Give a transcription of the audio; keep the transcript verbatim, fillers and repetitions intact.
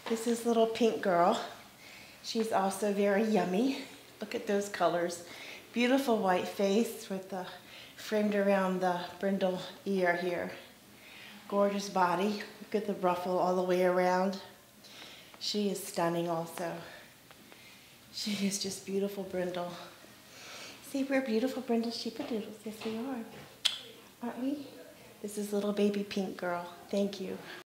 This is little pink girl. She's also very yummy. Look at those colors. Beautiful white face with the framed around the brindle ear here. Gorgeous body. Look at the ruffle all the way around. She is stunning also. She is just beautiful brindle. See, we're beautiful brindle sheepadoodles. Yes, we are. Aren't we? This is little baby pink girl. Thank you.